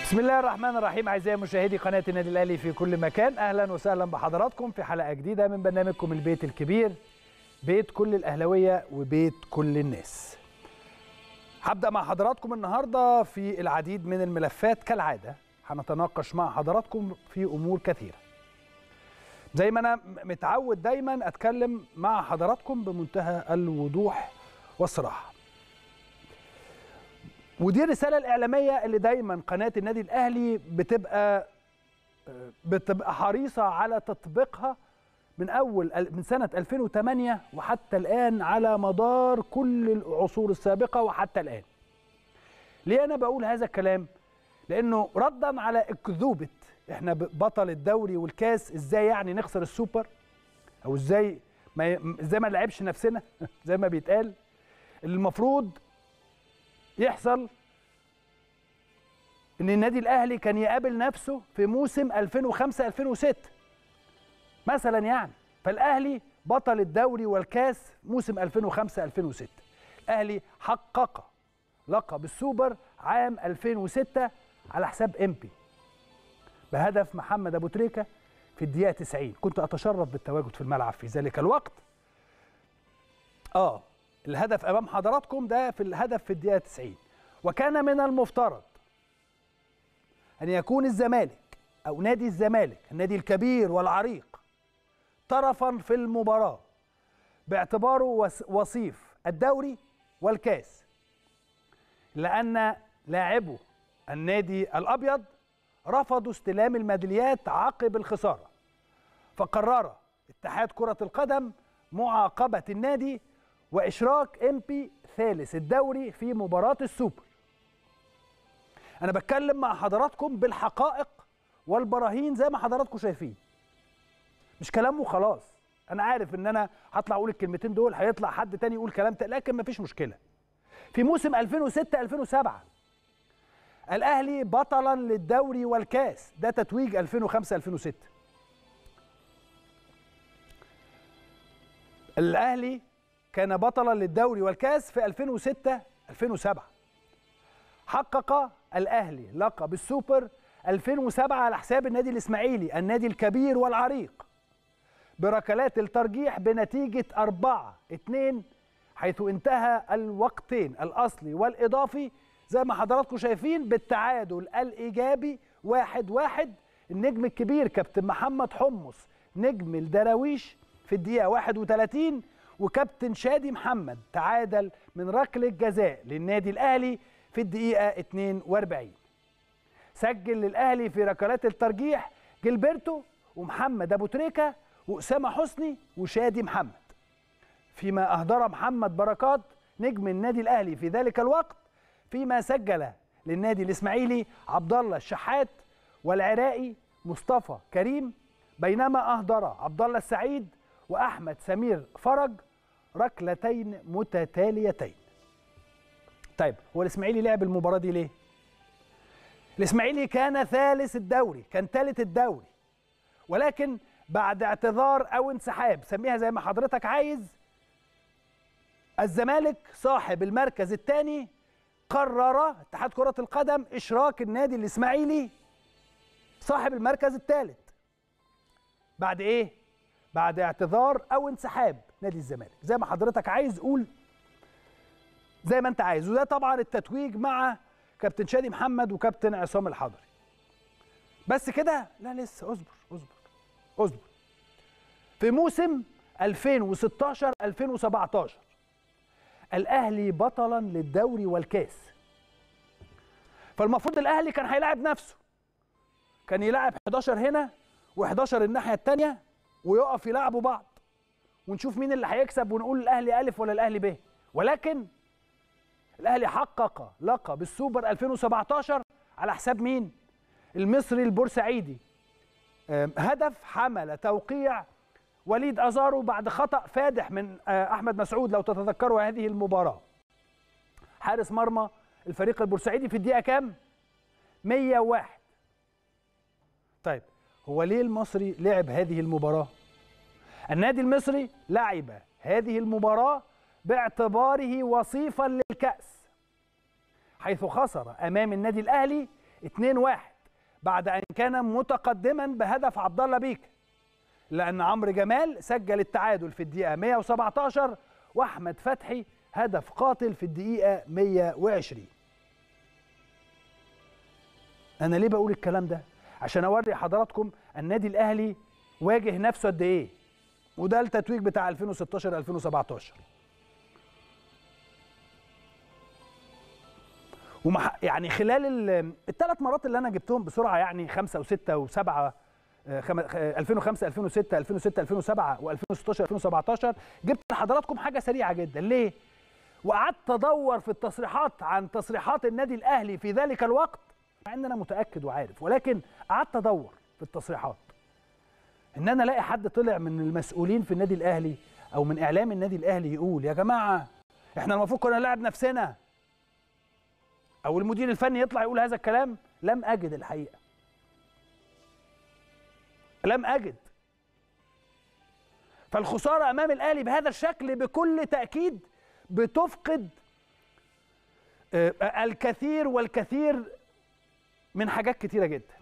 بسم الله الرحمن الرحيم. اعزائي مشاهدي قناه النادي الاهلي في كل مكان، اهلا وسهلا بحضراتكم في حلقه جديده من برنامجكم البيت الكبير، بيت كل الاهلاويه وبيت كل الناس. هبدا مع حضراتكم النهارده في العديد من الملفات كالعاده، هنتناقش مع حضراتكم في امور كثيره. زي ما انا متعود دايما اتكلم مع حضراتكم بمنتهى الوضوح والصراحه. ودي الرسالة الإعلامية اللي دايما قناة النادي الأهلي بتبقى حريصة على تطبيقها من سنة 2008 وحتى الآن، على مدار كل العصور السابقة وحتى الآن. ليه أنا بقول هذا الكلام؟ لأنه ردا على أكذوبة إحنا بطل الدوري والكاس، إزاي يعني نخسر السوبر، أو إزاي ما نلعبش نفسنا زي ما بيتقال. المفروض يحصل ان النادي الاهلي كان يقابل نفسه في موسم 2005-2006 مثلا يعني. فالاهلي بطل الدوري والكاس موسم 2005-2006. الاهلي حقق لقب السوبر عام 2006 على حساب امبي بهدف محمد ابو تريكه في الدقيقه 90. كنت اتشرف بالتواجد في الملعب في ذلك الوقت. الهدف امام حضراتكم ده، في الهدف في الدقيقه 90. وكان من المفترض ان يكون الزمالك او نادي الزمالك، النادي الكبير والعريق، طرفا في المباراه باعتباره وصيف الدوري والكاس، لان لاعبو النادي الابيض رفضوا استلام الميداليات عقب الخساره. فقرر اتحاد كره القدم معاقبه النادي وإشراك إمبي ثالث الدوري في مباراة السوبر. أنا بتكلم مع حضراتكم بالحقائق والبراهين زي ما حضراتكم شايفين، مش كلام وخلاص. أنا عارف إن أنا هطلع أقول الكلمتين دول، هيطلع حد تاني يقول كلام تاني، لكن مفيش مشكلة. في موسم 2006-2007 الأهلي بطلا للدوري والكاس، ده تتويج 2005-2006. الأهلي كان بطلا للدوري والكاس في 2006-2007. حقق الأهلي لقب السوبر 2007 على حساب النادي الإسماعيلي، النادي الكبير والعريق، بركلات الترجيح بنتيجة 4-2، حيث انتهى الوقتين الأصلي والإضافي زي ما حضراتكم شايفين بالتعادل الإيجابي 1-1. النجم الكبير كابتن محمد حمص نجم الدراويش في الدقيقة 31، وكابتن شادي محمد تعادل من ركلة جزاء للنادي الأهلي في الدقيقة 42. سجل للأهلي في ركلات الترجيح جilberto ومحمد أبو تريكة وأسامة حسني وشادي محمد، فيما أهدر محمد بركات نجم النادي الأهلي في ذلك الوقت، فيما سجل للنادي الإسماعيلي عبد الله الشحات والعراقي مصطفى كريم، بينما أهدر عبد الله السعيد وأحمد سمير فرج ركلتين متتاليتين. طيب هو الإسماعيلي لعب المباراة دي ليه؟ الإسماعيلي كان ثالث الدوري، كان ثالث الدوري، ولكن بعد اعتذار أو انسحاب، سميها زي ما حضرتك عايز، الزمالك صاحب المركز الثاني قرر اتحاد كرة القدم إشراك النادي الإسماعيلي صاحب المركز الثالث. بعد إيه؟ بعد اعتذار أو انسحاب نادي الزمالك، زي ما حضرتك عايز قول زي ما أنت عايز. وده طبعا التتويج مع كابتن شادي محمد وكابتن عصام الحضري. بس كده؟ لا لسه، اصبر. في موسم 2016-2017 الأهلي بطلا للدوري والكاس. فالمفروض الأهلي كان هيلاعب نفسه، كان يلاعب 11 هنا و11 الناحية التانية، ويقف يلعبوا بعض ونشوف مين اللي هيكسب، ونقول الاهلي الف ولا الاهلي ب. ولكن الاهلي حقق لقب السوبر 2017 على حساب مين؟ المصري البورسعيدي. هدف حمل توقيع وليد ازارو بعد خطأ فادح من احمد مسعود، لو تتذكروا هذه المباراة، حارس مرمى الفريق البورسعيدي في الدقيقة كام؟ 101. طيب هو ليه المصري لعب هذه المباراة؟ النادي المصري لعب هذه المباراة باعتباره وصيفا للكأس، حيث خسر أمام النادي الأهلي 2-1 بعد ان كان متقدما بهدف عبد الله بيك، لان عمرو جمال سجل التعادل في الدقيقه 117 واحمد فتحي هدف قاتل في الدقيقه 120. انا ليه بقول الكلام ده؟ عشان اوري حضراتكم النادي الاهلي واجه نفسه قد ايه، وده التتويج بتاع 2016 2017. يعني خلال الثلاث مرات اللي انا جبتهم بسرعه، يعني 5 و6 و7 2005 2006 2006 2007 و2016 2017، جبت لحضراتكم حاجه سريعه جدا. ليه؟ وقعدت ادور في التصريحات عن تصريحات النادي الاهلي في ذلك الوقت، مع ان انا متاكد وعارف، ولكن قعدت ادور في التصريحات ان انا الاقي حد طلع من المسؤولين في النادي الاهلي او من اعلام النادي الاهلي يقول يا جماعه احنا المفروض كنا نلعب نفسنا، او المدير الفني يطلع يقول هذا الكلام. لم اجد الحقيقه، لم اجد. فالخساره امام الاهلي بهذا الشكل بكل تاكيد بتفقد الكثير والكثير من حاجات كتيره جدا.